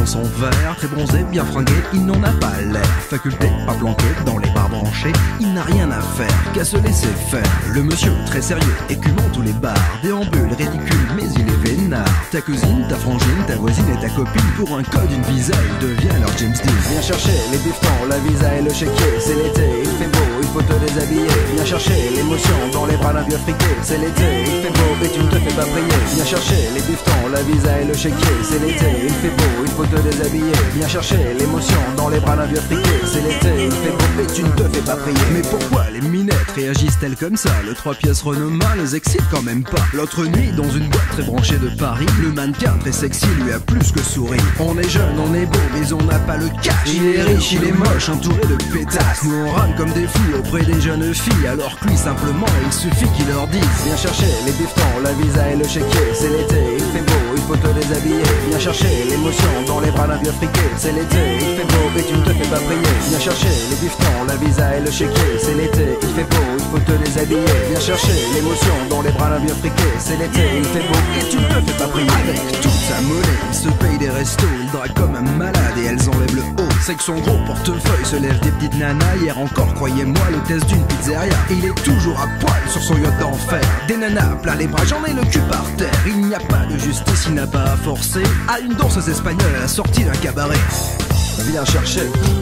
son verre, très bronzé, bien fringué, il n'en a pas l'air. Faculté, pas planqué, dans les bars branchés, il n'a rien à faire qu'à se laisser faire. Le monsieur, très sérieux, écumant tous les bars, déambule ridicule, mais il est vénard. Ta cousine, ta frangine, ta voisine et ta copine, pour un code, une visa, il devient leur James Dean. Viens chercher les bifetons, la visa et le chéquier. C'est l'été, il fait beau, il faut te déshabiller. Viens chercher l'émotion dans les bras d'un vieux friqué. C'est l'été, il fait beau et tu ne te fais pas prier. Viens chercher les bifetons, la visa et le chéquier. C'est l'été, il fait beau, il faut te déshabiller. Viens chercher l'émotion dans les bras d'un vieux friqué. C'est l'été, il fait beau et tu ne te fais pas prier. Mais pourquoi les minettes réagissent-elles comme ça? Le 3 pièces Renoma les excite quand même pas. L'autre nuit, dans une boîte très branchée de Paris, le mannequin très sexy lui a plus que souri. On est jeune, on est beau, mais on n'a pas le cash. Il est riche, il est moche, entouré de pétasses. Nous on râle comme des fous auprès des jeunes filles, alors que lui simplement, il suffit qu'il leur dise: viens chercher les bifetons, la visa et le chéquier. C'est l'été, il fait beau, il faut te déshabiller. Viens chercher l'émotion dans les bras d'un vieux friqué. C'est l'été, il fait beau et tu ne te fais pas prier. Viens chercher les bifetons, la visa et le chéquier. C'est l'été, il fait beau, il faut te déshabiller. Viens chercher l'émotion dans les bras d'un vieux friqué. C'est l'été, il fait beau et tu ne te fais pas prier. Avec toute sa monnaie, il se paye des restos, il drague comme un malade et elles enlèvent le haut. C'est que son gros portefeuille se lève des petites nanas. Hier encore, croyez-moi, l'hôtesse d'une pizzeria. Il est toujours à poil sur son yacht d'enfer. Des nanas plein les bras, j'en ai le cul par terre. Il n'y a pas de justice, il n'a pas à forcer à une danseuse espagnole à la sortie d'un cabaret. Viens chercher.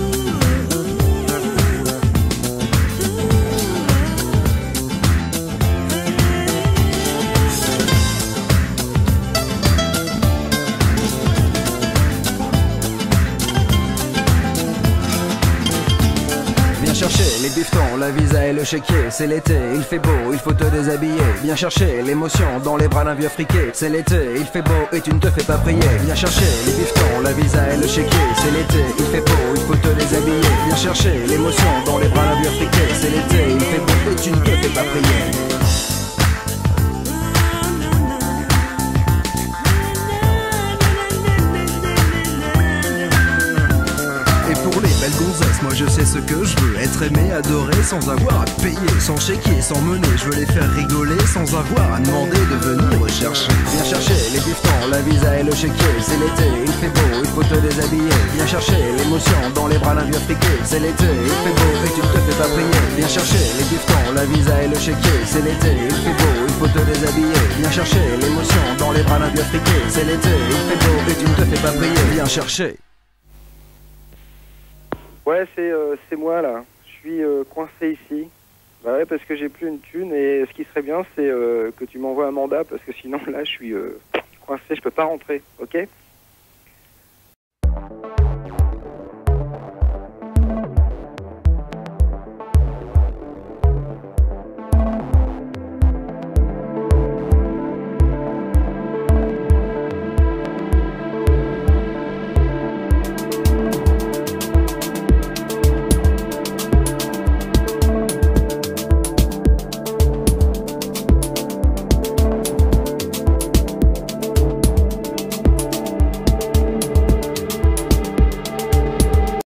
Chercher les bifetons, la visa et le chéquier. C'est l'été, il fait beau, il faut te déshabiller. Viens chercher l'émotion dans les bras d'un vieux friqué. C'est l'été, il fait beau et tu ne te fais pas prier. Viens chercher les bifetons, la visa et le chéquier. C'est l'été, il fait beau, il faut te déshabiller. Viens chercher l'émotion dans les bras d'un vieux friqué. C'est l'été, il fait beau et tu ne te fais pas prier. Gonzesse, moi je sais ce que je veux, être aimé, adoré sans avoir à payer, sans chéquier, sans monnaie, je veux les faire rigoler sans avoir à demander de venir me chercher. Viens chercher les bifetons, la visa et le chéquier. C'est l'été, il fait beau, il faut te déshabiller. Viens chercher l'émotion dans les bras d'un vieux friqué. C'est l'été, il fait beau et tu ne te fais pas prier. Viens chercher les bifetons, la visa et le chéquier. C'est l'été, il fait beau, il faut te déshabiller. Viens chercher l'émotion dans les bras d'un vieux friqué. C'est l'été, il fait beau et tu ne te fais pas prier. Viens chercher. Ouais, c'est moi là. Je suis coincé ici. Bah ouais, parce que j'ai plus une thune et ce qui serait bien, c'est que tu m'envoies un mandat parce que sinon là, je suis coincé, je peux pas rentrer. Ok ?